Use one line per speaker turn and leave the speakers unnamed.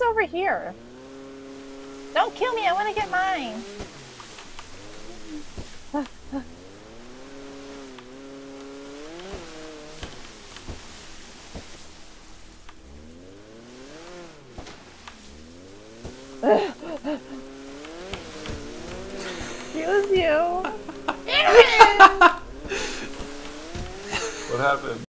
over here? Don't kill me, I want to get mine. Excuse you.
What happened?